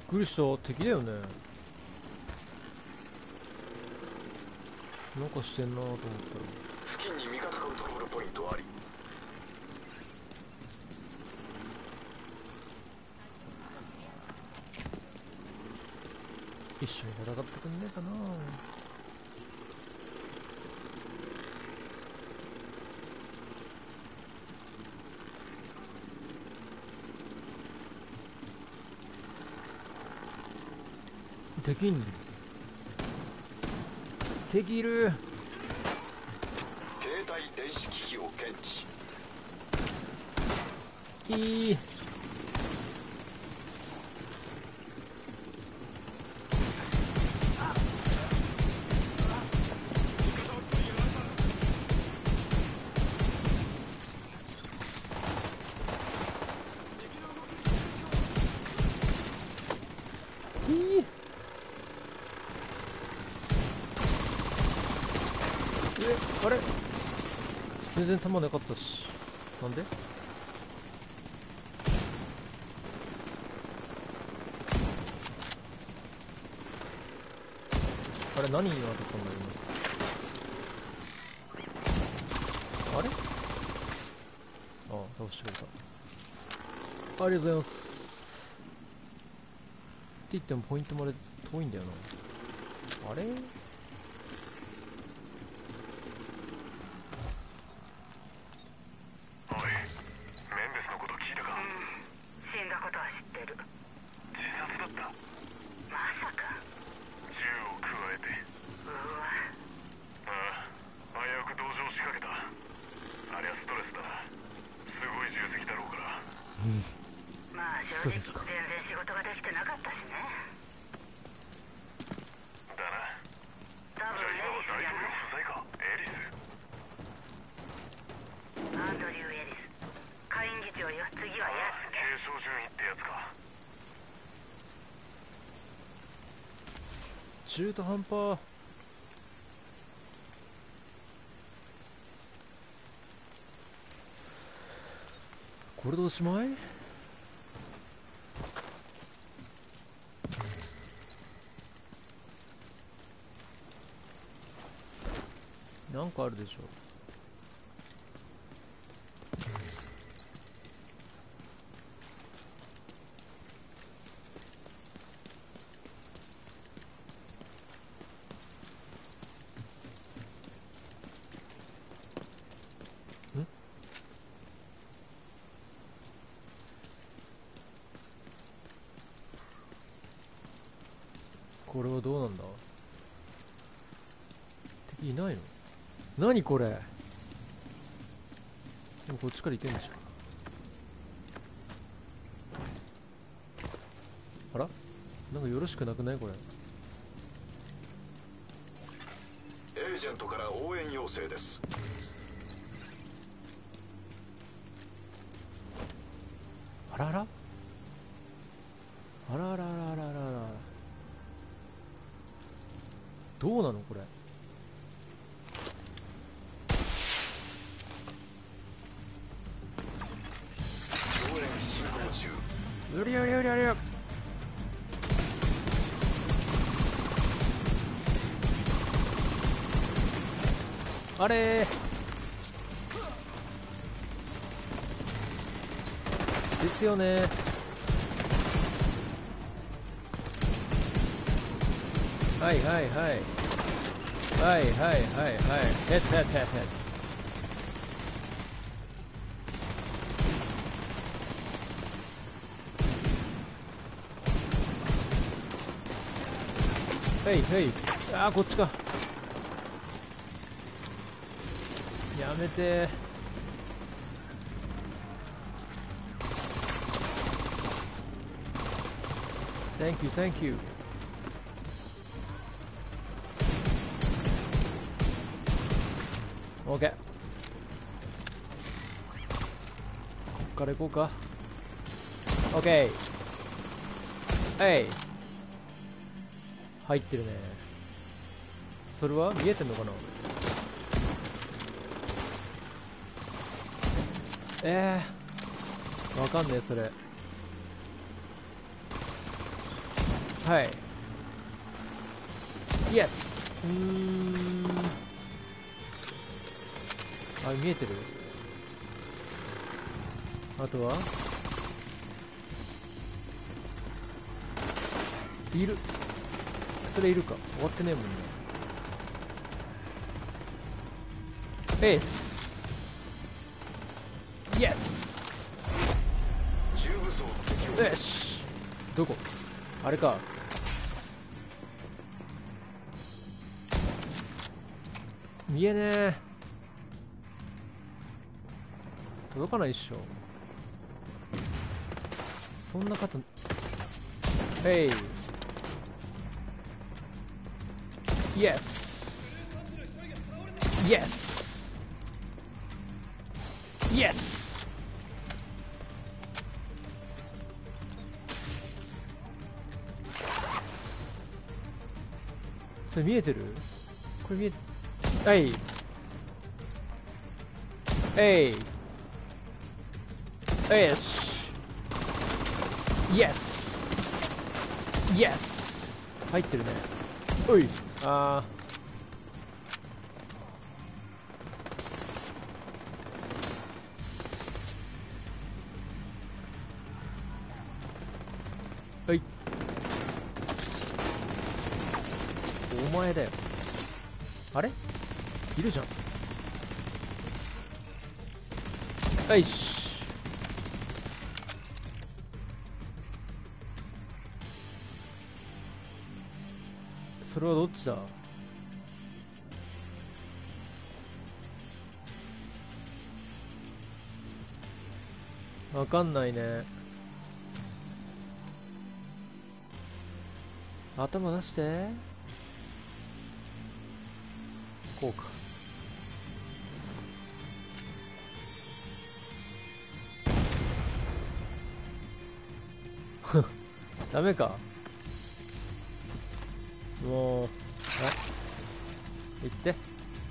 くりした。敵だよね。なんかしてんなと思ったら。 付近に味方コントロールポイントあり。 一緒に戦ってくんねえかな。敵に敵いる。 携帯電子機器を検知。 いい。あれ全然弾なかったし。なんで。あれ何に当たったんだよ今。あれ、ああ、倒してくれた。ありがとうございます。って言ってもポイントまで遠いんだよな。あれ、 正直全然仕事ができてなかったしね。 だな。 多分エリスじゃない。 不在か。エリス。 アンドリュー・エリス、下院議長よ。次はヤスね。 継承順位ってやつか。 中途半端。これでおしまい。なんかあるでしょ。ん、これはどうなんだ。敵いないの。何これ。でもこっちから行けんでしょ。あら、なんかよろしくなくないこれ。 エージェントから応援要請です。 あらあらあらあらあらあらあらあら、どうなのこれ。 応援進行中。 うりゃうりゃうりゃうりゃ。あれーですよね。はいはいはいはいはいはいはい。ヘッヘッヘッヘッ。はいはい。あー、こっちか。やめて。Thank you, thank you. オッケー。こっから行こうか。オッケー。えい。入ってるね。それは見えてんのかな。わかんねえそれ。 はいイエス。あ、見えてる。あとはいる。それいるか。終わってねえもんね。エースイエス。 重武装の敵をよし。どこ。あれか。見えねえ。届かないっしょ。そんな方。ヘイイエスイエスイエス。それ見えてる。これ見えて。はいえいよしイエスイエス。入ってるね。おい。あーはい。お前だよ。あれいるじゃん。よし。それはどっちだ。わかんないね。頭出して。こうか。ダメか。もう行って。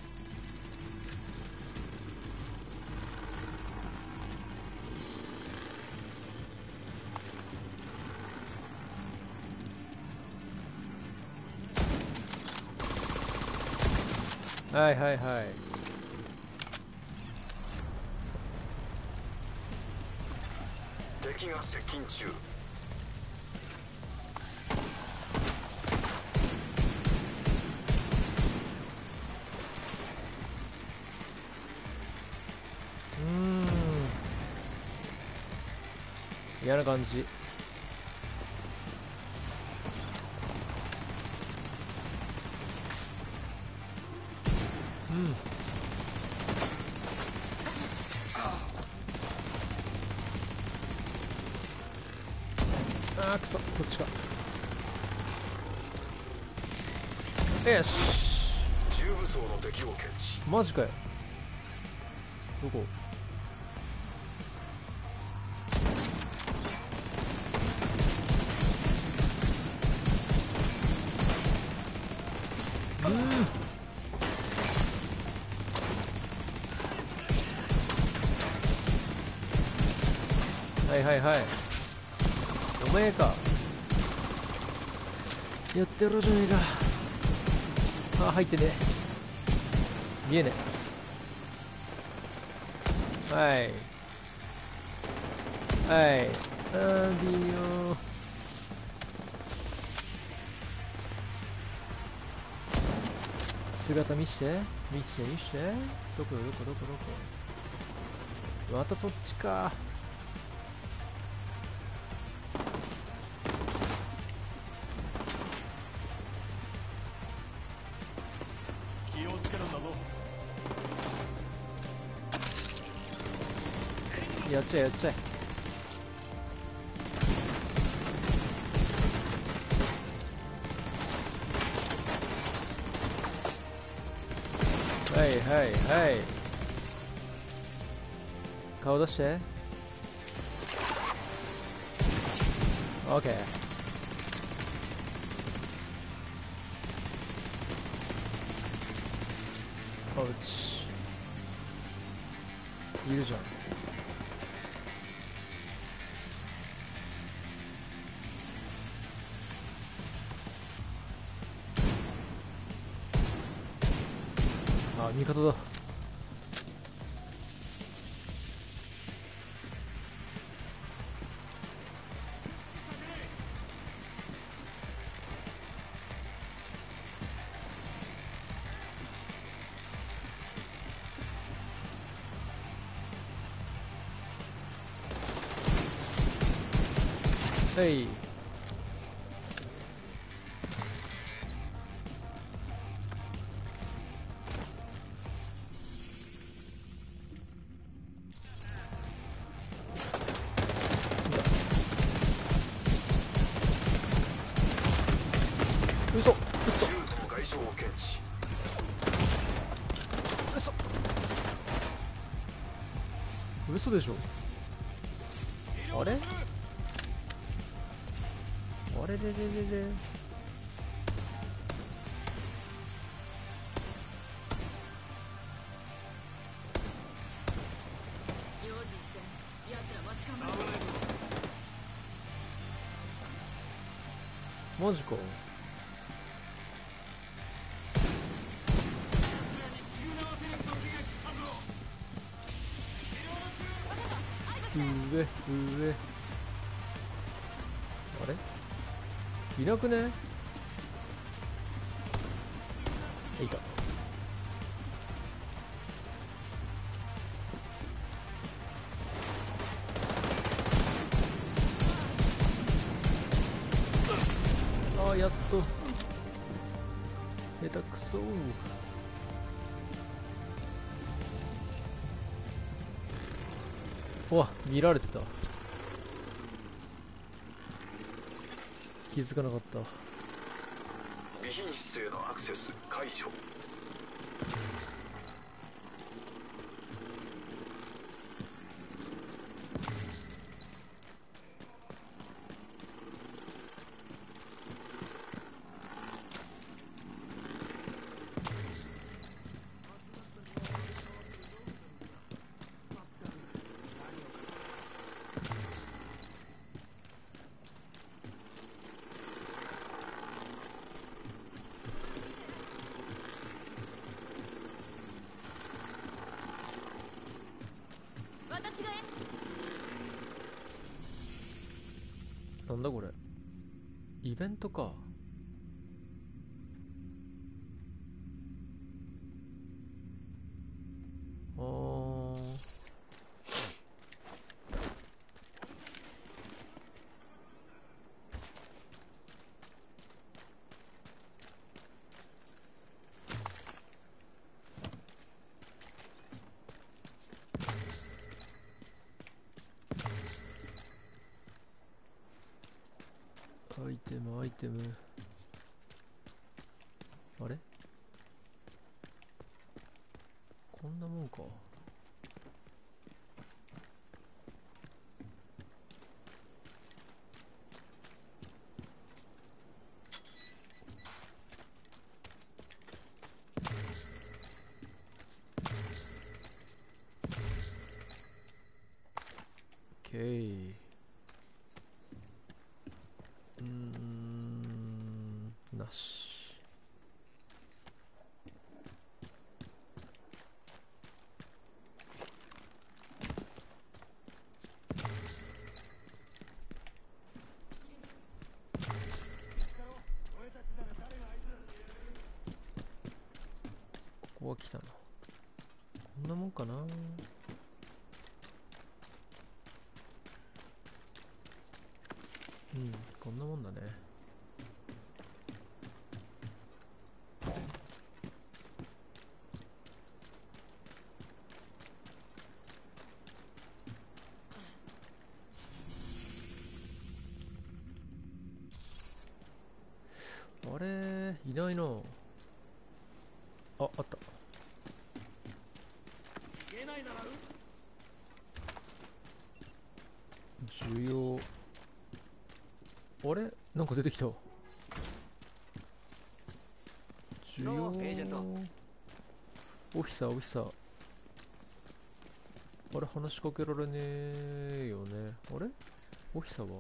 はいはいはい。 敵が接近中。 嫌な感じ。あーくそ、こっちか。よし。 重武装の敵を検知。 マジかよ。どこ。はいはいはい。お前か。やってやろうじゃねえか。あ、入ってね。見えねえ。はい。はい。微妙。姿見して。見して見して。どこどこどこどこ。またそっちか。 気をつけるんだぞ。 やっちゃえやっちゃえ。はいはいはい。顔出して。オッケー。おうちいるじゃん。 あ、味方だ。はい。嘘嘘重度の外傷を検知。 嘘嘘でしょ。あれあれれれれれ。マジか。上上。あれいなくね。いた。ああ、やっと。下手くそ。うわ、見られてた。気づかなかった。 備品室へのアクセス解除。 なんだこれ。イベントか。あー。アイテムアイテム。あれこんなもんか。オッケー。なし。ここは来たな。こんなもんかな。うん、こんなもんだね。あれいないな。あ、あった。需要。あれなんか出てきた。需要。オフィサーオフィサー。あれ話しかけられねえよね。あれオフィサーは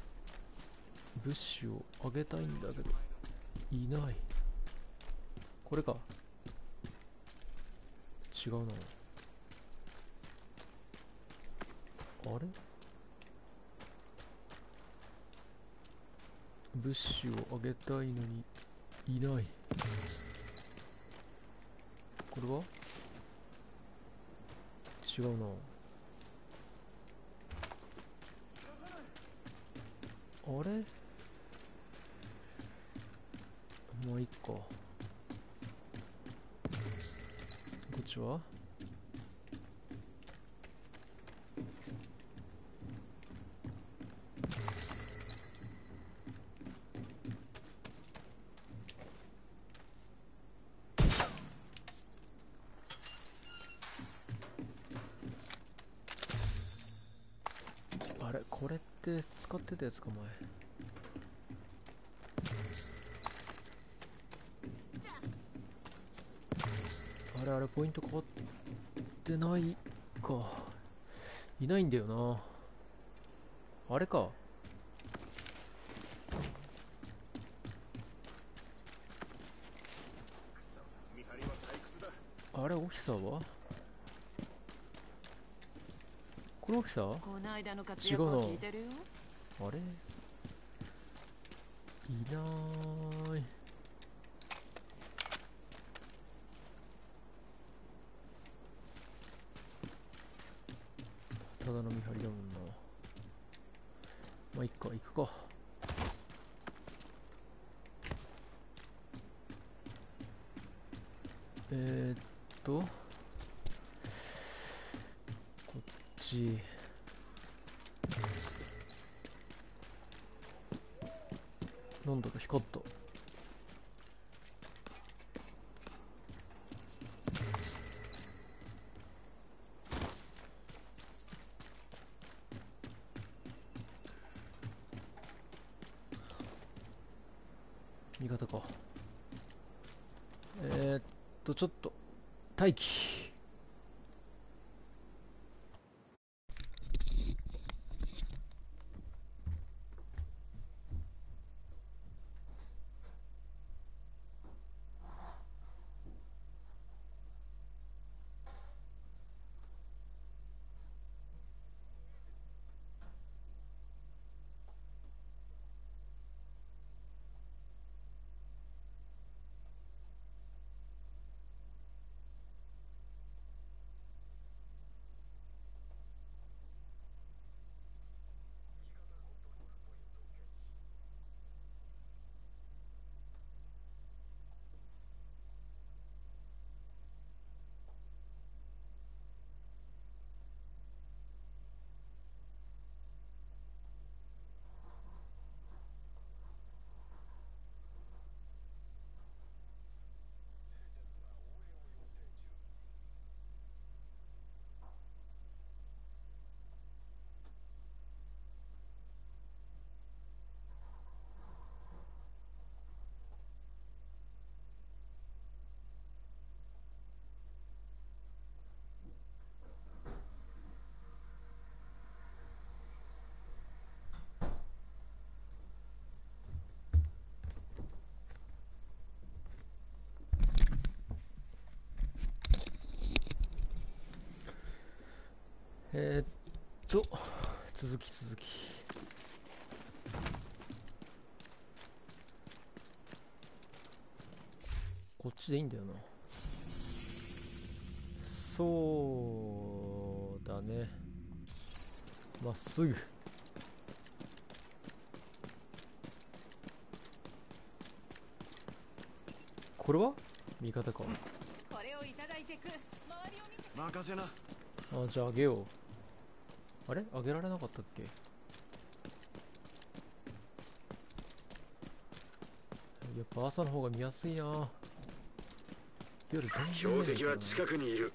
物資をあげたいんだけどいない。ここれか。違うな。あれ、物資をあげたいのにいない。これは違うな。あれ、もういっか。こっちはあれ、これって使ってたやつか、前。あれあれ、ポイント変わってないか。いないんだよな。あれか。 見張りは退屈だ。 あれ、オフィサーはこれオフィサーこの間の活躍は聞いてるよ。 あれ、いない。ただの見張りだもんな。まあいっか、行くか。こっち。なんだか光った。味方か。ちょっと待機。えーっと続き。こっちでいいんだよな。そうだね。まっすぐ。これは味方か。 これをいただいてく。周りを見て。 任せな。 あ、じゃああげよう。あれ、あげられなかったっけ。やっぱ朝の方が見やすいな。夜全然見えない標的は近くにいる。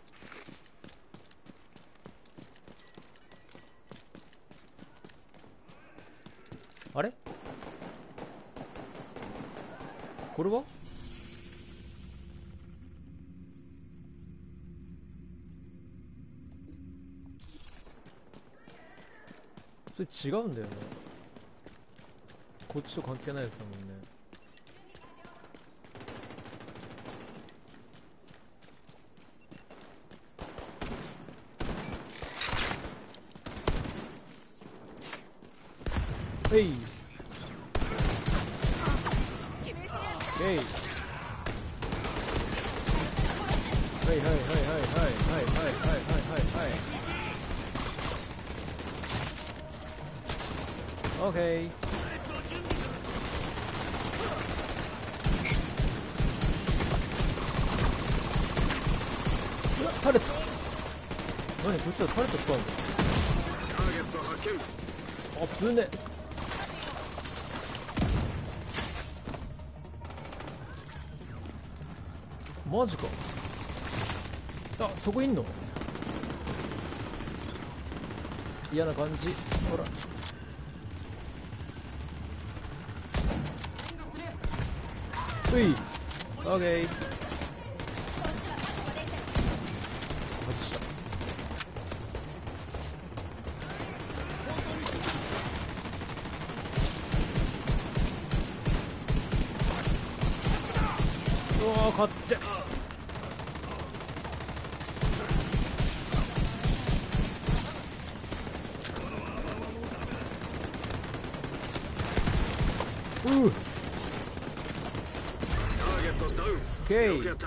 あれ、これはそれ違うんだよね。こっちと関係ないやつだもんね。 えいえいはいはいはいはいはいはいはいはいはいはいオッケー。うわタレット何こいつはタレット使うんだ。 ターゲット発見。 あぶね。マジか。あそこいんの嫌な感じ。ほらういオッケー。外した。うわー勝って。 ターゲットダウン。 オッケーよくやった。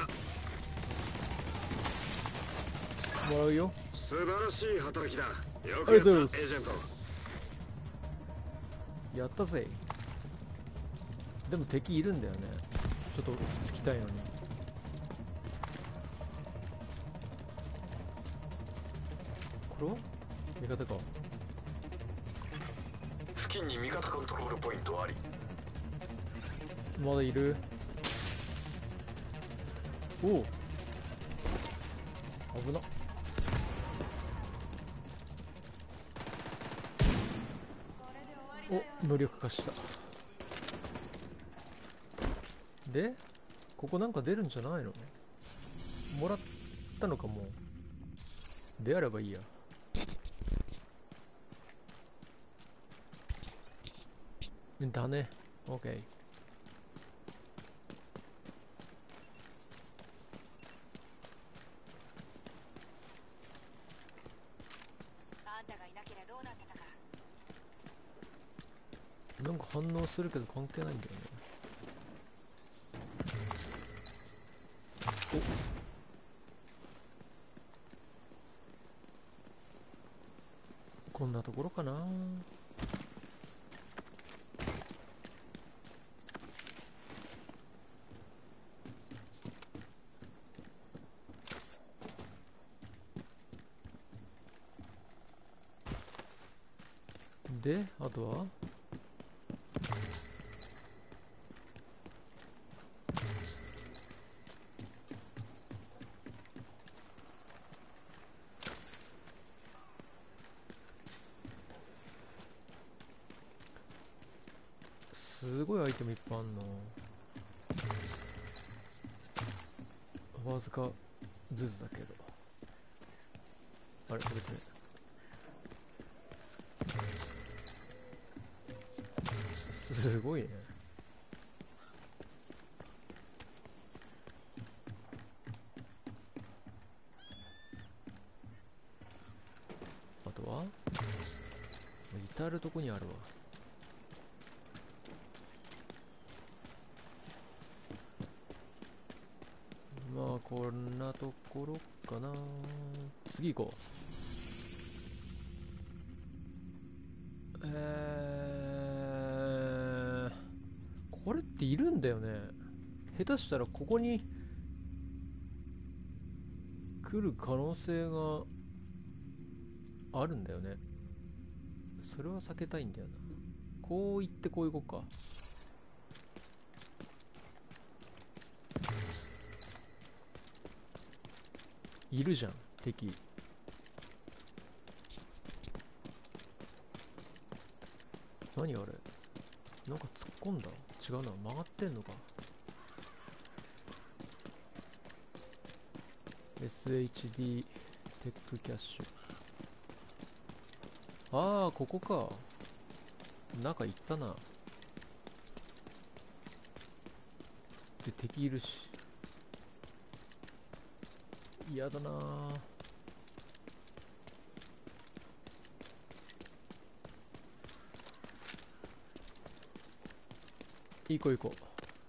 もらうよ。 素晴らしい働きだ。よありくやったがとうございますエージェント。 やったぜ。でも敵いるんだよね。ちょっと落ち着きたいのに。これは味方か。 付近に味方コントロールポイントあり。 まだいる。おお危なっ。お無力化した。でここなんか出るんじゃないの。もらったのかもう。であればいいや。だね。 OK。 あんたがいなければどうなってたか。 なんか反応するけど関係ないんだよね。おこんなところかな。であとはすごいアイテムいっぱいあんの。わずかずつだけど。あれこれこれすごいね。あとは至るとこにあるわ。まあこんなところかな。次行こう。これっているんだよね。下手したらここに来る可能性があるんだよね。それは避けたいんだよな。こう行ってこう行こうか。いるじゃん敵。何あれ、なんか突っ込んだ。違うな、曲がってんのか。 SHD テックキャッシュ。ああここか。中行ったな。で敵いるし嫌だなー。 行こう行こ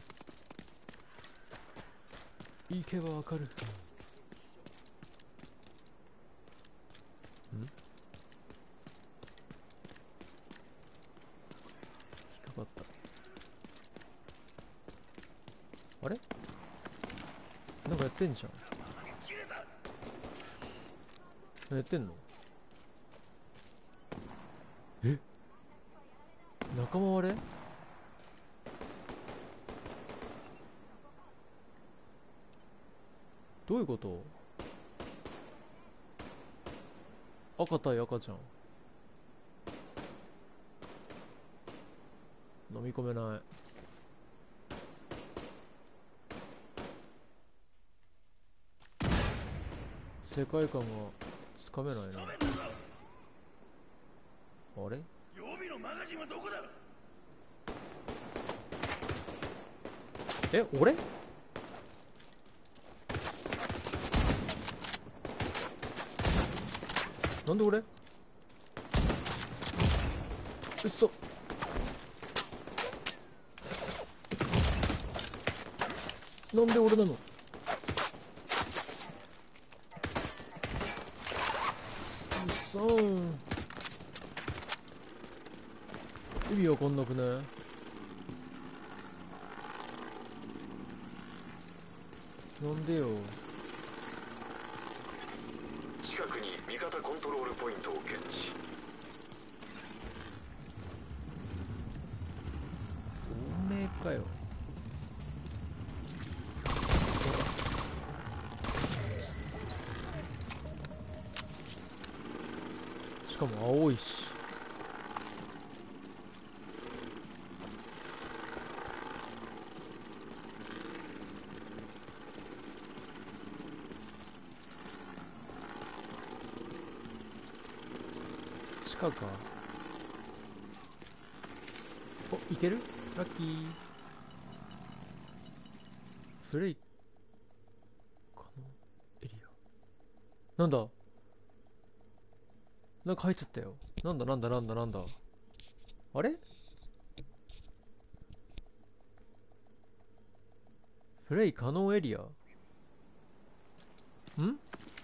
う。行けばわかる。ん？引っかかった。あれ？なんかやってんじゃん。やってんの？え？仲間割れ？どういうこと？赤対赤じゃん。飲み込めない。世界観がつかめないな。あれ？ 予備のマガジンはどこだ？ え、俺？なんで俺？うっそ。なんで俺なの？うっそーん。意味わかんなくね？なんでよ。 近くに味方コントロールポイントを検知。 おめえかよ。しかも青いし。地下か。お、いける？ラッキー。フレイ可能エリア。なんだ？なんか入っちゃったよ。なんだあれ？プレイ可能エリア？ん？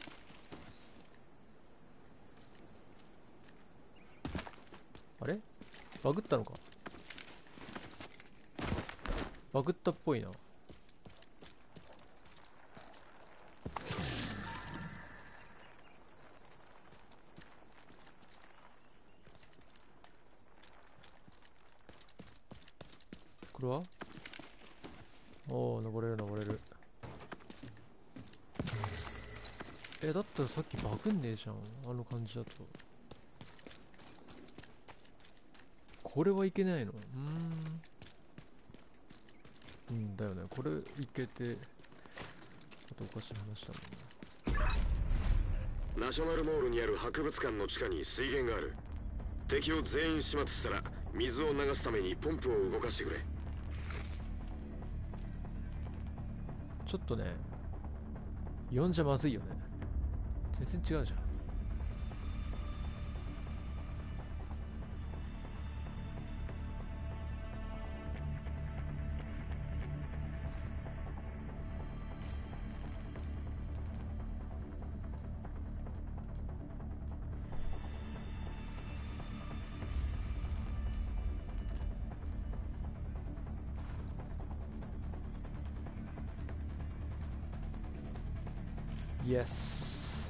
あれ？バグったのか？バグったっぽいな。これは？おお、登れる。だったらさっきバグんねえじゃん。あの感じだと。これはいけないの？だよね。これいけて、あとおかしい話だもんな。 ナショナルモールにある博物館の地下に水源がある。敵を全員始末したら水を流すためにポンプを動かしてくれ。 ちょっとね、呼んじゃまずいよね。全然違うじゃん。イエス。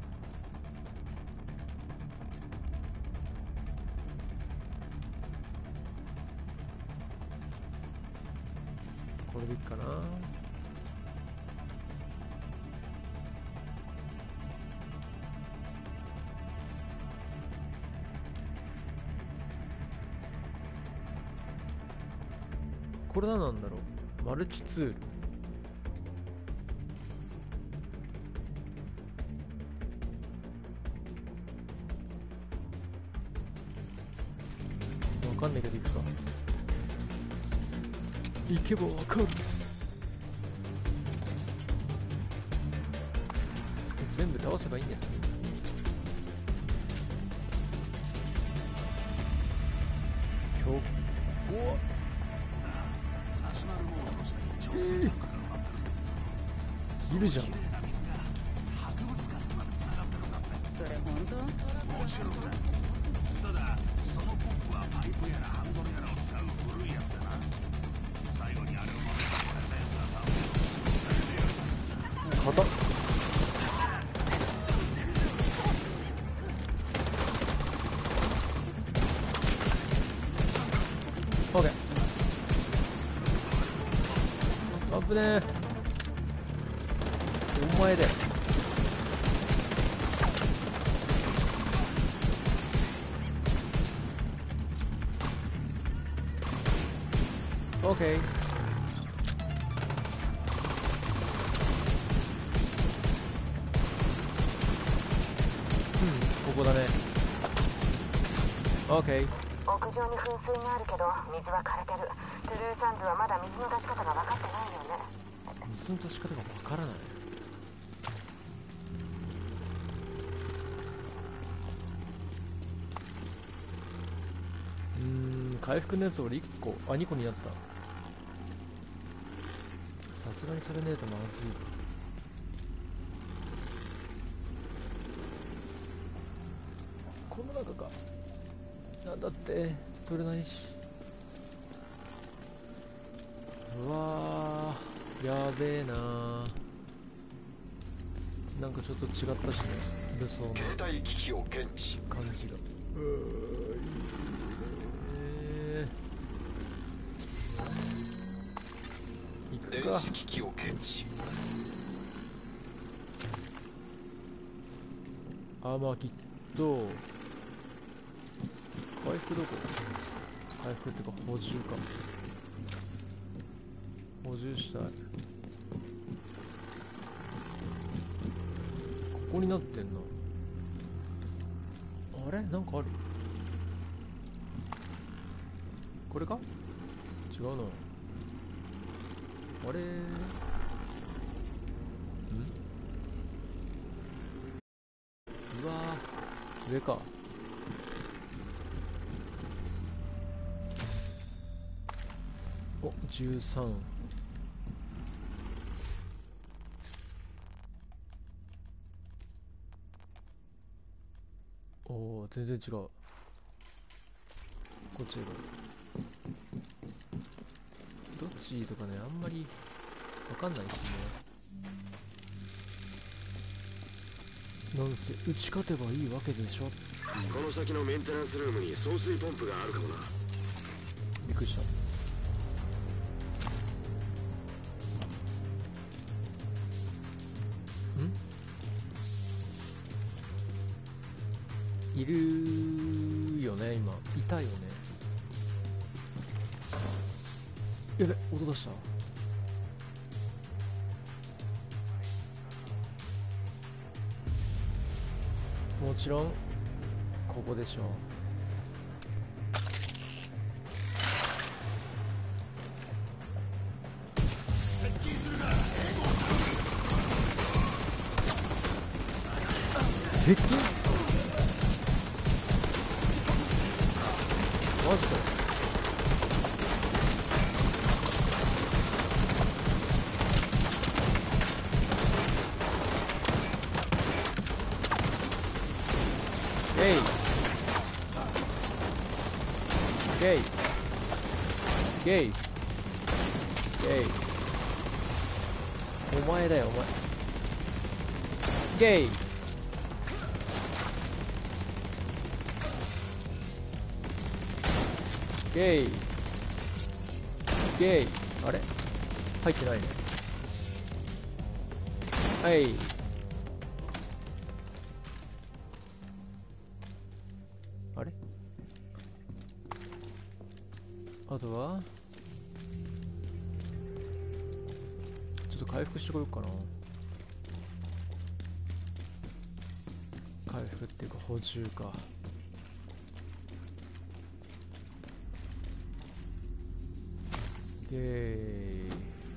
これでいいかな。これ何なんだろう。マルチツール。わかんないけど行くか。行けばわかる。全部倒せばいいんだよ。ひょっ。おっ。 いるじゃん。 それ本当？ もちろんだ。ただそのポンプはパイプやらハンドルやらを使う古いやつだな。最後にあれを持ってこられたやつが多分硬っ。オッケー。危ねえ。お前だよ。オッケー。ここだね。オッケー。 屋上に噴水があるけど水は枯れてる。トゥルーサンズはまだ水の出し方が分かってないよね。 水の出し方がわからない。回復のやつ俺1個、あ、2個になった。さすがにそれねえとまずい。この中か。なんだって取れないし。うわー、やべえなー。なんかちょっと違ったしね、武装の携帯機器を検知。 感じが。いいねー。いくか。 電子機器を検知。 アーマーキット。回復どこ？回復ってか補充か。補充したい。ここになってんな。あれなんかある？これか？違うな。あれ？うわー、上か。お、13。おお、全然違う。こっちがどっちとかね、あんまりわかんないですね。なんせ打ち勝てばいいわけでしょ。 この先のメンテナンスルームに送水ポンプがあるかもな。 びっくりした。いるよね、今。いたよね。やべ、音出した。もちろんここでしょう。接近？マジか。ゲイゲイゲイゲイ。お前だよお前。ゲイゲイゲイ。あれ入ってないね。はい。あれあとはちょっと回復してこようかな。回復っていうか補充か。ゲー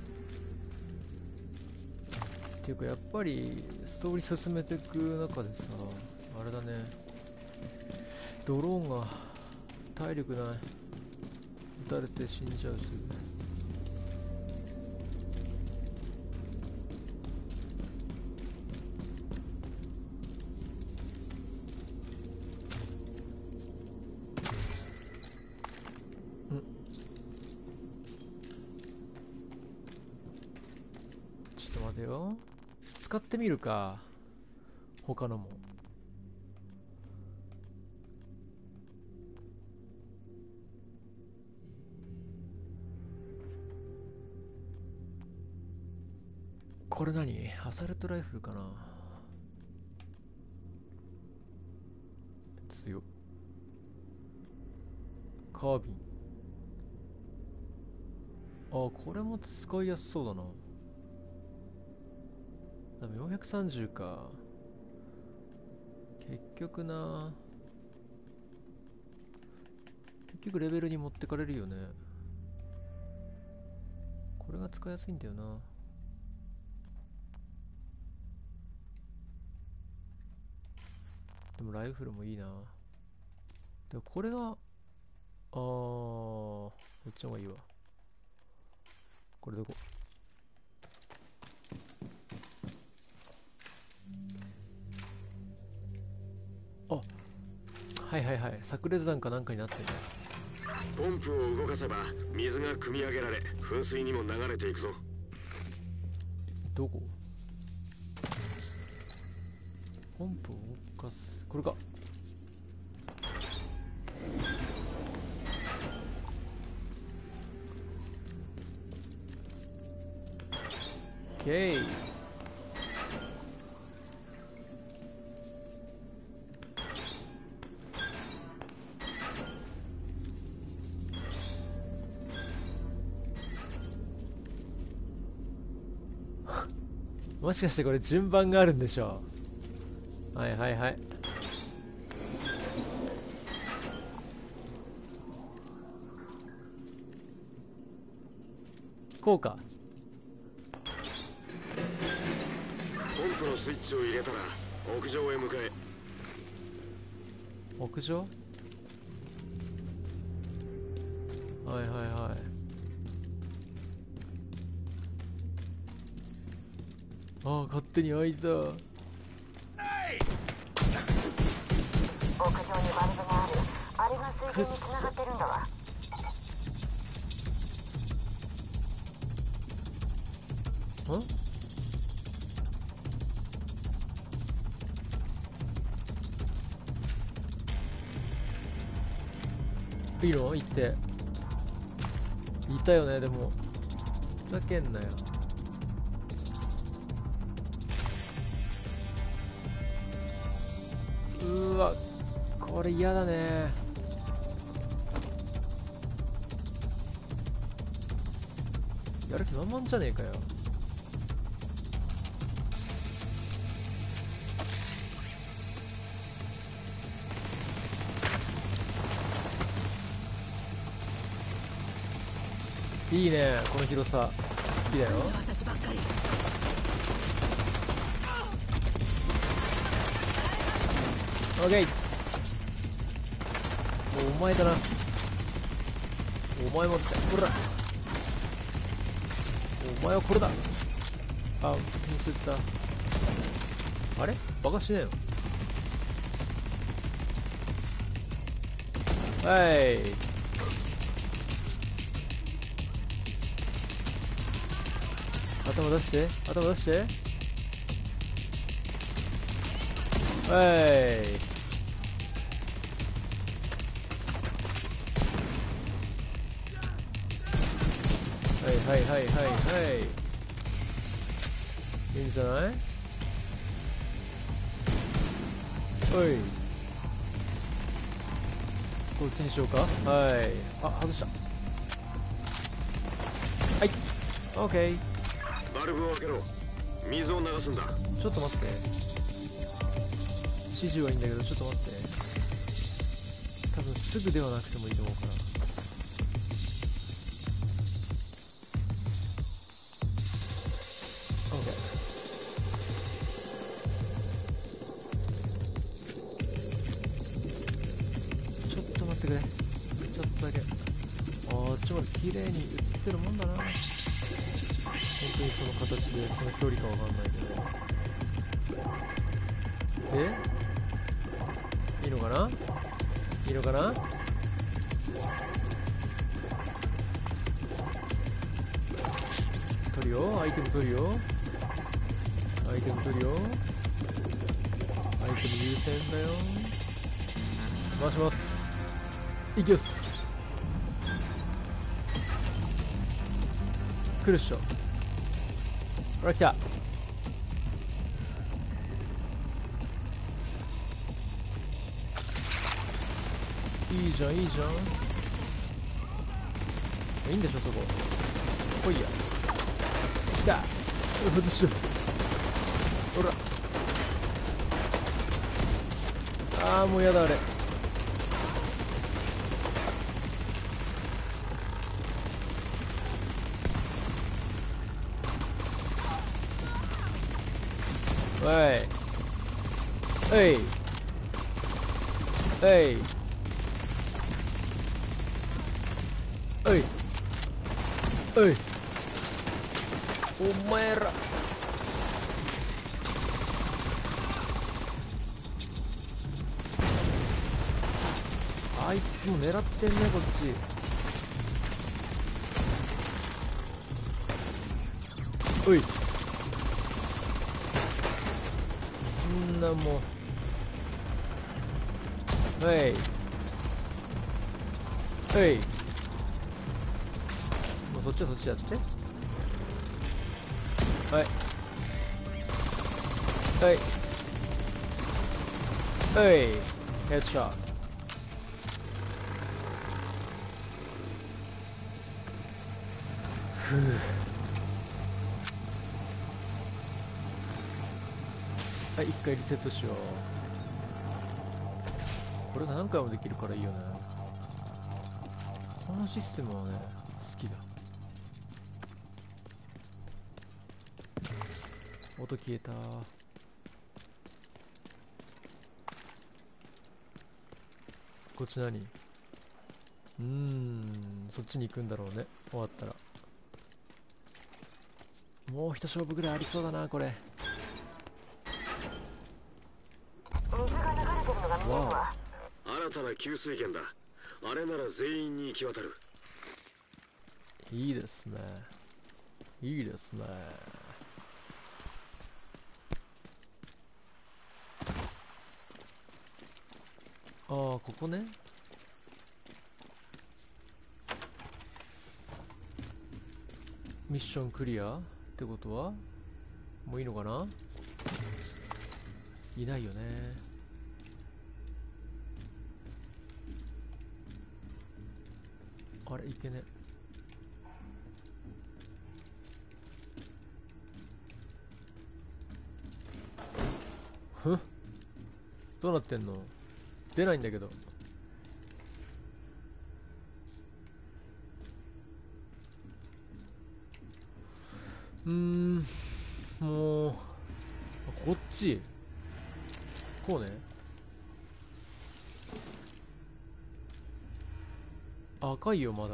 っていうかやっぱりストーリー進めていく中でさ、あれだね、ドローンが体力ない。撃たれて死んじゃうすぐ。 てよ。使ってみるか、他のも。これ何？アサルトライフルかな。強っ。カービン。あ、これも使いやすそうだな。でも430か。結局レベルに持ってかれるよね。これが使いやすいんだよな。でもライフルもいいな。でもこれがこっちの方がいいわ。これどこ？あ、はいはいはい。炸裂弾かなんかになってるね。 ポンプを動かせば水が汲み上げられ、噴水にも流れていくぞ。 どこ？ポンプを動かす。これか。オッケー。もしかしてこれ順番があるんでしょう。はいはいはい。こうか。 ポンプのスイッチを入れたら屋上へ向かえ。 屋上？はいはいはい。ああ、勝手に開いた。 屋上にバルブがある。あれが水源に繋がってるんだわ。 いいの？行って。いたよね、でも。ふざけんなよ。うわ、これ嫌だね。やる気満々じゃねえかよ。いいね、この広さ好きだよ。 私ばっかり。 オッケー。お前だな。お前もこら。お前はこれだ。あ、ミスった。あれ？バカしねえの？はい。頭出して、頭出して。はい。はいはいはいはいはい。いいんじゃない？おい。こっちにしようか。はい。あ、外した。はい。オッケー。 バルブを開けろ。水を流すんだ。 ちょっと待って。指示はいいんだけど、ちょっと待って。多分すぐではなくてもいいと思うから。OK。ちょっと待ってくれ。ちょっとだけ。あっちまで綺麗に映ってるもんだな。本当にその形で、その距離かわかんないけど。で、いいのかな？いいのかな？取るよ、アイテム取るよ。 アイテム取るよ。アイテム優先だよ。回します。いきます。来るっしょ。ほら来た。いいじゃんいいじゃん。いいんでしょそこ。来いや。来た。外しろ。ほら。ああもうやだあれ。おいえいえいおいおいお前らあいつも狙ってんねこっち。おいそんなもうはいはいもうそっちはそっちやってはいはいはいヘッドショット。ふうはい、一回リセットしよう。これが何回もできるからいいよね。このシステムはね好きだ。音消えた。こっち何？そっちに行くんだろうね。終わったらもう一勝負ぐらいありそうだなこれ。 水が流れてるのが見えるわ。 新たな給水源だ。あれなら全員に行き渡る。 いいですねいいですね。ああここね。ミッションクリアってことはもういいのかな。いないよね。あれいけね。ふんどうなってんの。出ないんだけど。もうこっちこうね。赤いよまだ。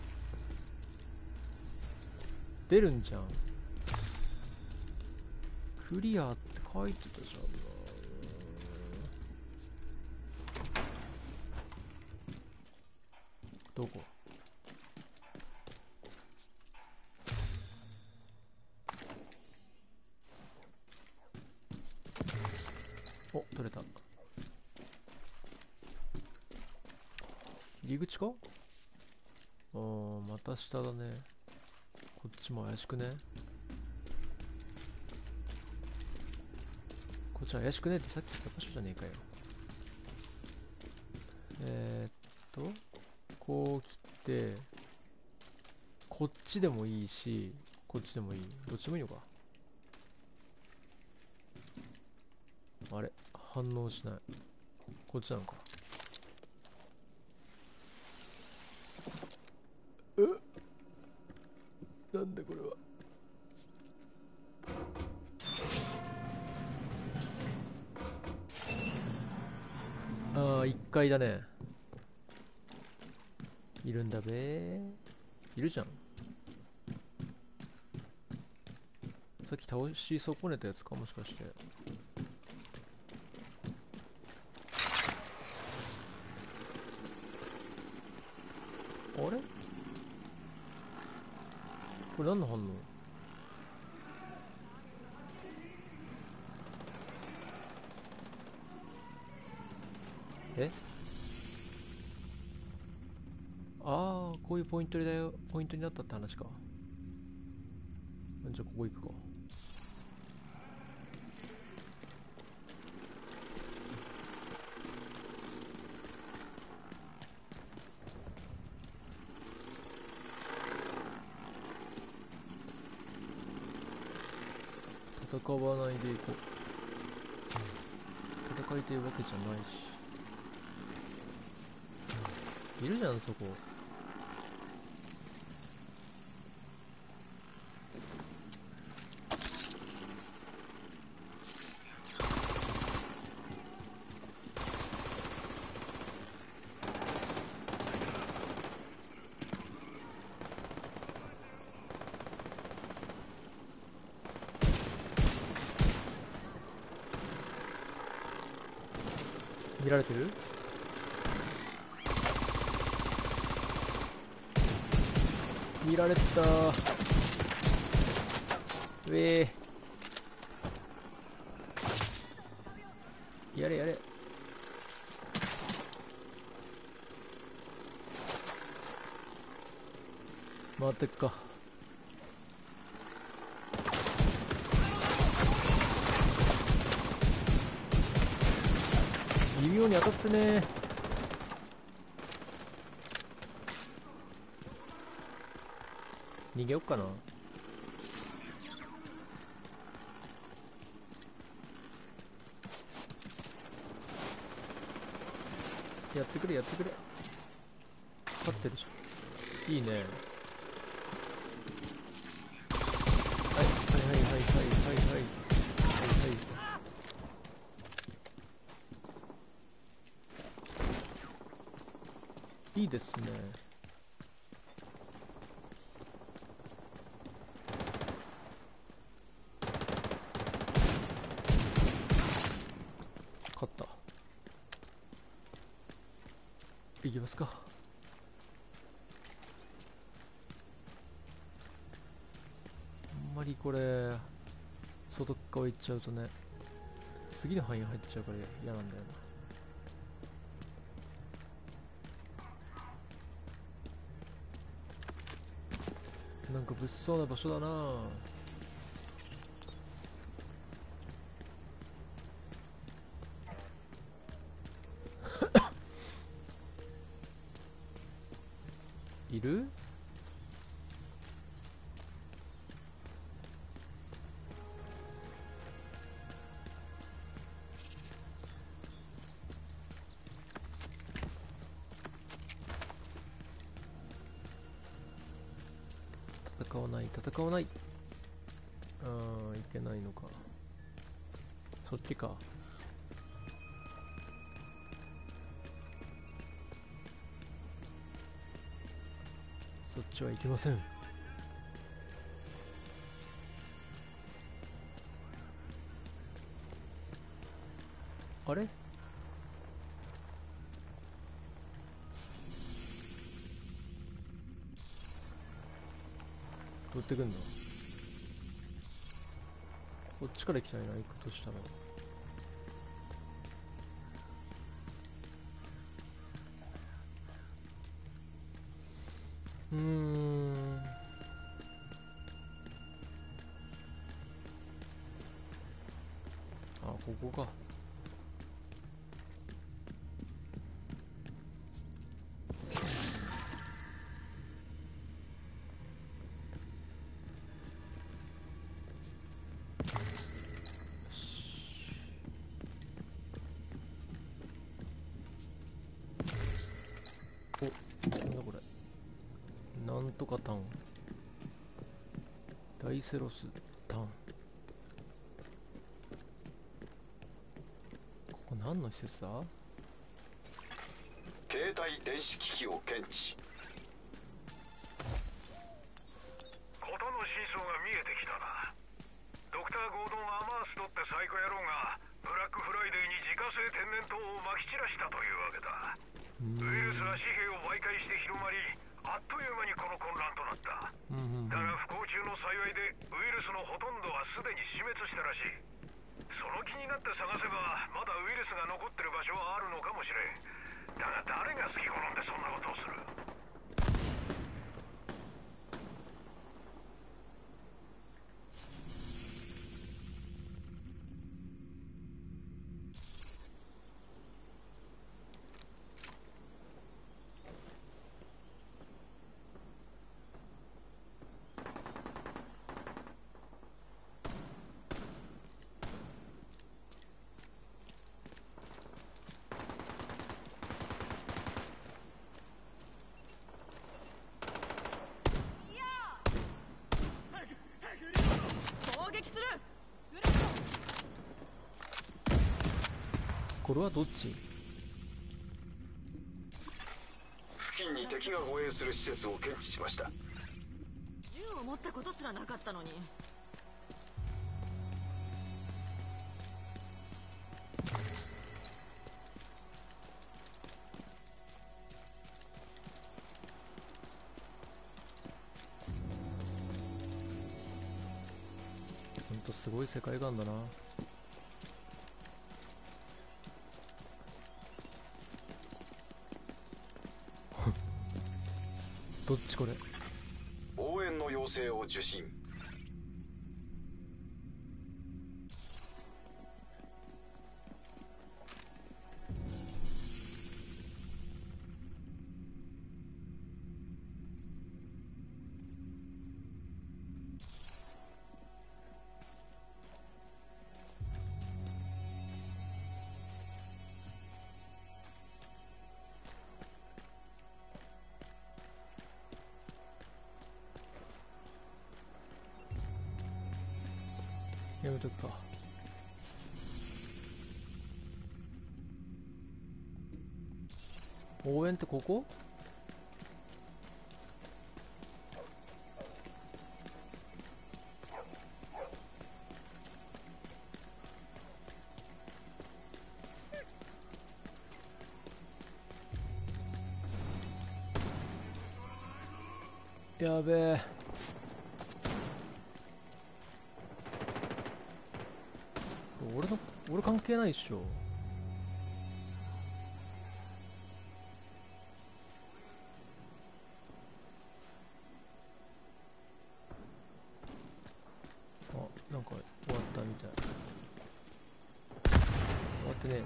出るんじゃん。クリアって書いてたじゃんな。どこ。お、取れた。入り口か。また下だね。こっちも怪しくね。こっち怪しくねってさっき言った場所じゃねえかよ。こう来て、こっちでもいいし、こっちでもいい。どっちもいいのか。あれ反応しない。こっちなのか。なんだこれは。1階だね。いるんだべ。いるじゃん。さっき倒し損ねたやつかもしかして。あれこれ何の反応。 え、ああ、こういうポイントだよ、ポイントになったって話か。じゃあここ行くか。戦わないでいこう。戦いたいわけじゃないし。いるじゃん、そこ。見られてる？見られたー。うえー、やれやれ。回ってっか。微妙に当たってね。逃げよっかな。やってくれやってくれ。勝ってるじゃん。いいね。はいはいはいはいはいはいはいはい。いいですね。勝った。いきますか。あんまりこれ外側行っちゃうとね、次の範囲入っちゃうから嫌なんだよな。なんか物騒な場所だなぁ。いる？戦わない戦わない。あー、いけないのか。そっちか。そっちは行きません。あれ？どうやってくんだ？こっちから行きたいな、行くとしたら。あ、ここか。お、なんだこれ。なんとかタン。ダイセロスタン。ここ何の施設だ？ 携帯電子機器を検知。 事の真相が見えてきたな。ドクター・ゴードン・アマーストってサイコ野郎がブラックフライデーに自家製天然痘をまき散らしたというわけだ。ウイルスは紙幣を媒介して広まり、あっという間にこの混乱となった。だが不幸中の幸いでウイルスのほとんどはすでに死滅したらしい。 その気になって探せばまだウイルスが残ってる場所はあるのかもしれん。だが誰が好き好んでそんなことをする。 これはどっち？ 付近に敵が護衛する施設を検知しました。 銃を持ったことすらなかったのに。 ほんとすごい世界観だな。どっちこれ？ 応援の要請を受信。 やめとくか。応援ってここ？やべえ。俺関係ないっしょ。あ、なんか終わったみたい。終わってね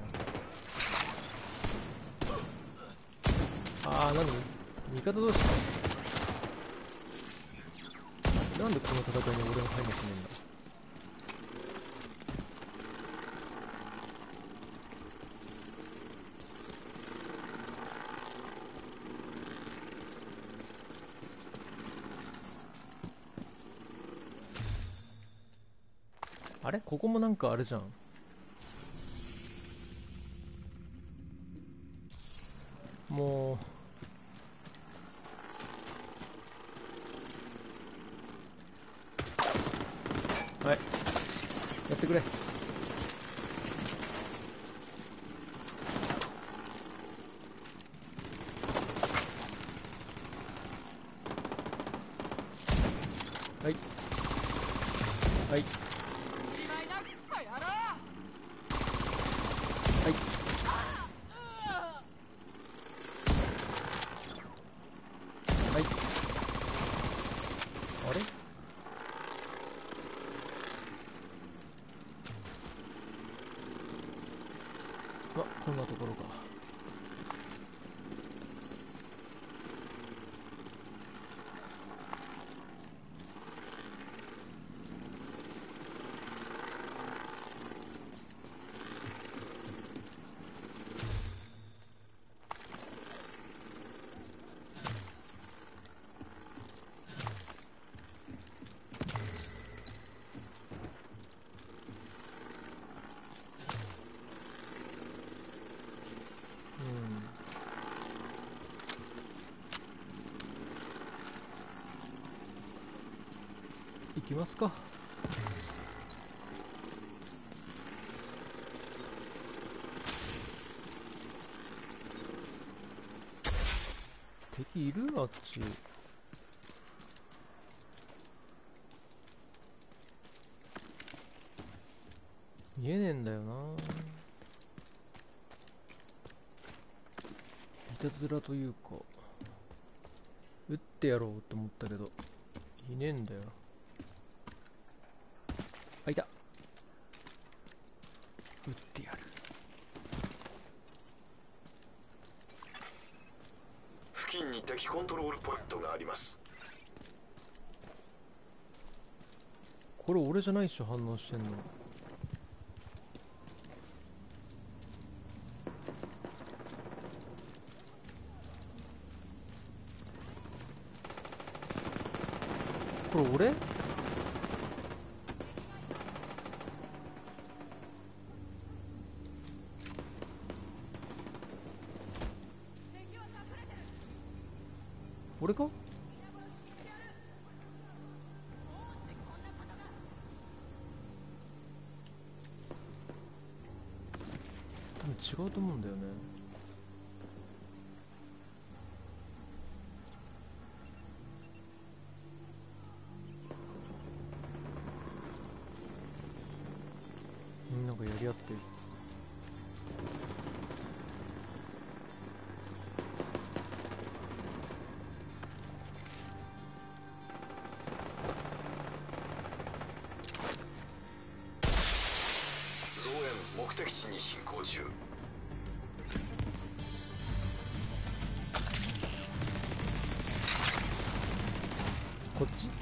えな。あー、なんで味方同士か。なんでこの戦いに俺が入んなきゃいけないんだ。あれここもなんかあれじゃん。もうはいやってくれ。はいはいはい。はい。あれ？こんなところか。行きますか。敵いる？あっち。 見えねえんだよな。いたずらというか撃ってやろうと思ったけどいねえんだよ。あ、いた。撃ってやる。 付近に敵コントロールポイントがあります。 これ俺じゃないっしょ、反応してんの。これ俺？俺か？多分違うと思うんだよね。なんかやり合ってる。 増援目的地に進行中。 こっち？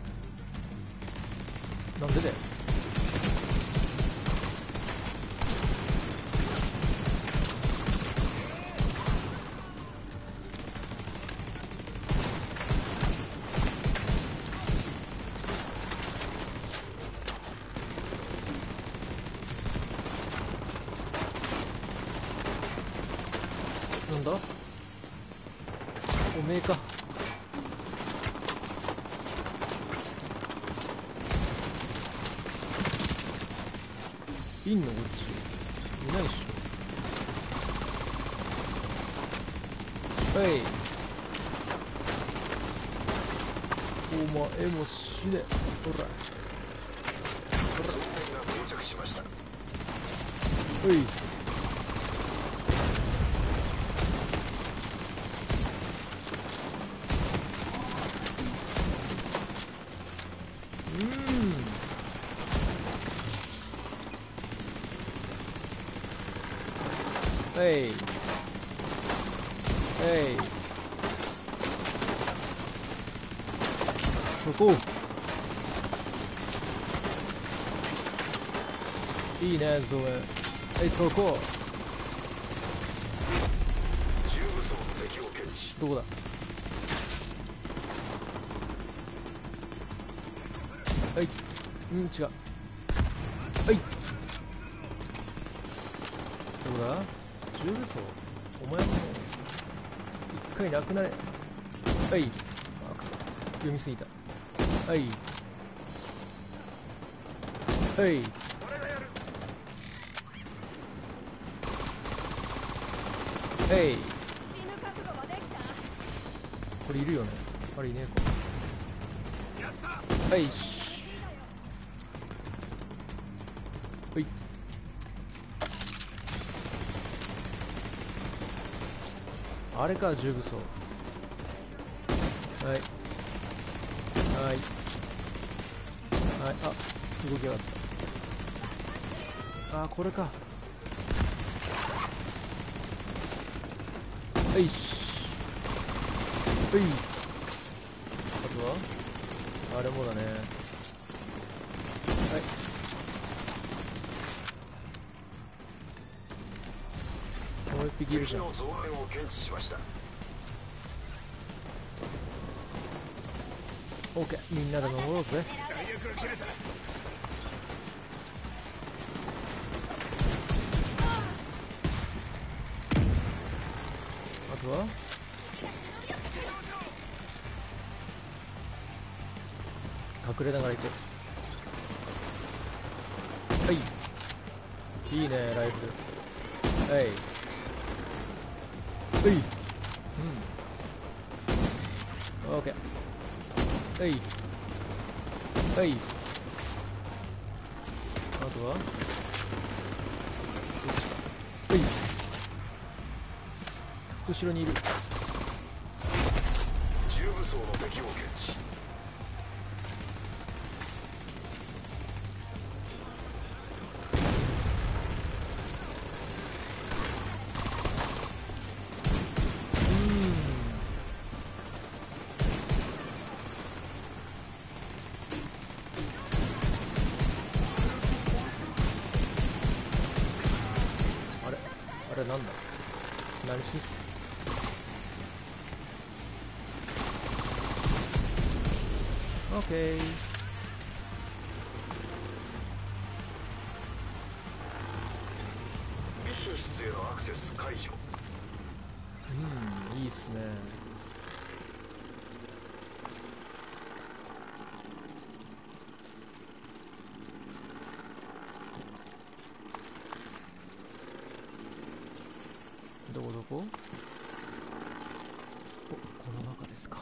なんでだよ。なんだ？おめえか。いんのこっち。いないっしょ。はい。お前も死ね。ほら。 増援が到着しました。 おい。はい。はい。そこ。いいね、増援。はい、そこ。 重武装の敵を検知。 どこだ？はい。うん、違う。はい。どこだ？重武装？お前も一回なくなれ。はい。あ、読みすぎた。はい。はい。はい。これいるよね。あれいねえか。はい。はい。あれか、重武装。はい。はい。はい。あ、動きやがった。あ、これか。はいし。はい。あとはあれもだね。はい。もう一匹いるじゃん。 敵の増援を検知しました。 オーケー、みんなで守ろうぜ。あとは隠れながら行く。はい。いいね、ライフル。はい。はい。うん。オーケー。はい。はい。あとはうい、後ろにいる。 重武装の敵を検知。 あれあれ、なんだ、何しに来た。オッケー。 密集室へのアクセス解除。 いいっすね。どこどこ？お、この中ですか。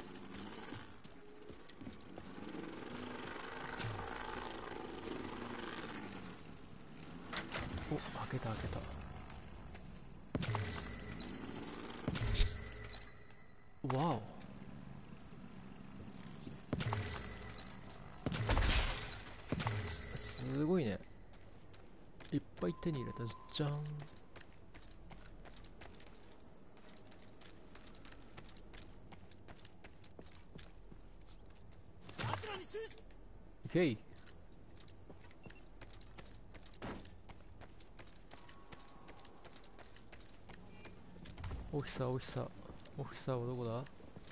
お、開けた開けた。わお。すごいね。いっぱい手に入れた。じゃん。オッケー。オフィサー、オフィサー、オフィサーはどこだ？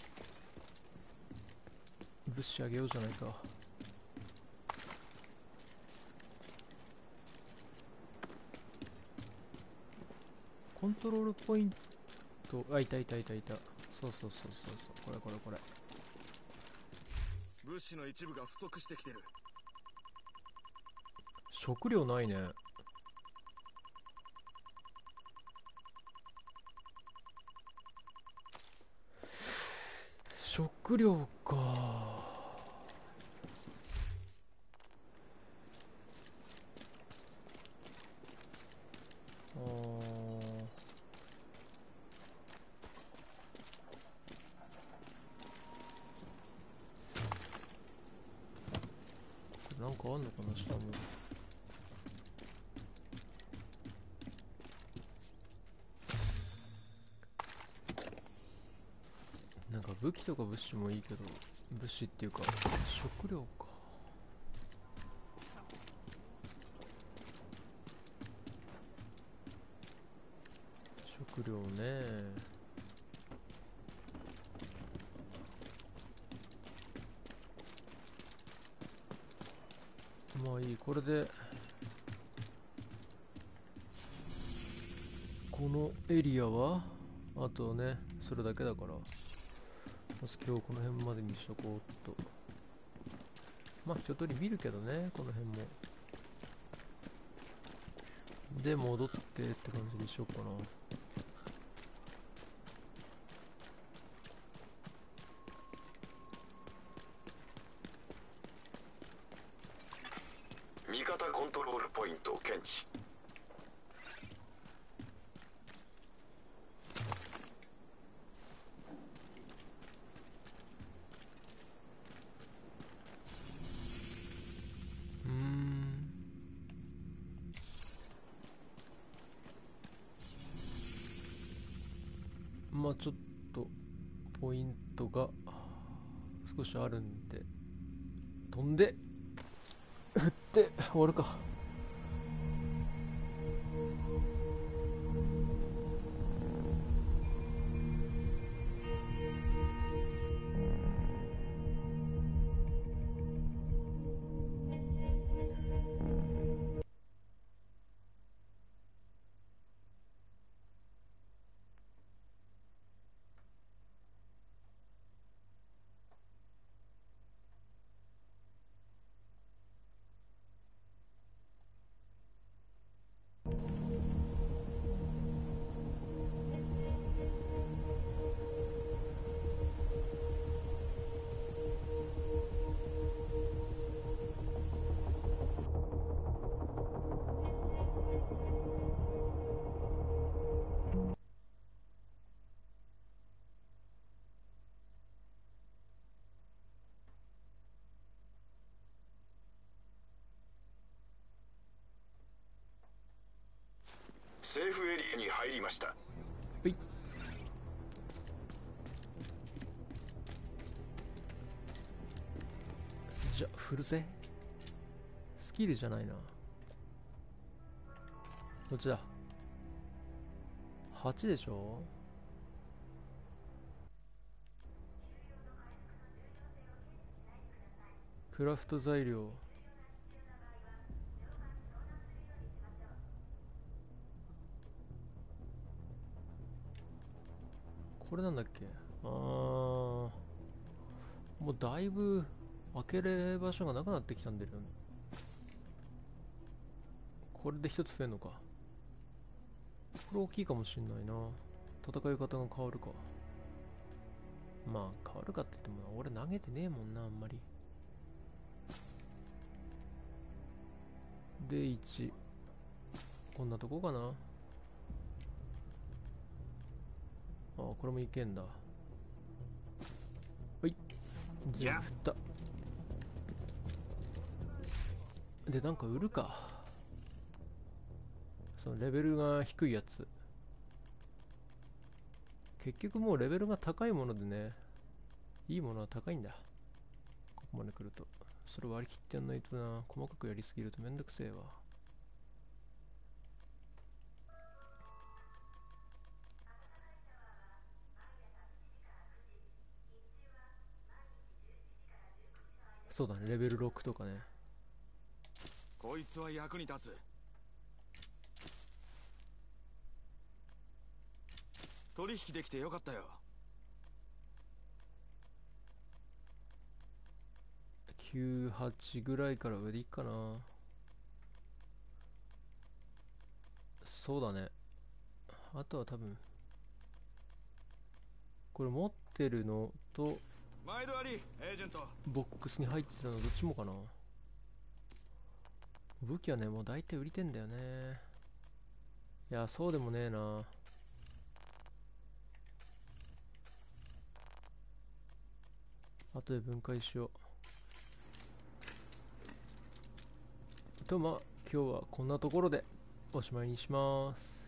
物資あげようじゃないか。コントロールポイント、あ、いたいたいたいた。そうそうそうそうそう、これこれこれ。 物資の一部が不足してきてる。 食料ないね。食料か。なんかあんのかな、下も。なんか武器とか物資もいいけど、物資っていうか食料か。食料ね。まあいい、これでこのエリアはあとねそれだけだから、まず今日この辺までにしとこうっと。まあ一通り見るけどね、この辺も。で戻ってって感じにしようかな。 味方コントロールポイント検知。 まあちょっとポイントが少しあるんで飛んで振って終わるか。 セーフエリアに入りました。 はい。じゃあ振るぜ。スキルじゃないな。どっちだ。8でしょ。クラフト材料。これなんだっけ。もうだいぶ開ける場所がなくなってきたんだよね。これで一つ増えんのか。これ大きいかもしんないな。戦い方が変わるか。まあ変わるかって言っても俺投げてねえもんな、あんまり。で1、こんなとこかな。あ、これもいけんだ。はい、全部振った。でなんか売るか。そのレベルが低いやつ。結局もうレベルが高いものでね、いいものは高いんだ。ここまで来ると。それ割り切ってやんないとな。細かくやりすぎるとめんどくせえわ。そうだね、レベル6とかね。 こいつは役に立つ。取引できてよかったよ。 9、8ぐらいから上でいいかな。そうだね。あとは多分これ持ってるのと毎度あり、エージェント。 ボックスに入ってるのどっちもかな。武器はねもう大体売りてんだよね。いやそうでもねえな。後で分解しようと。まあ今日はこんなところでおしまいにします。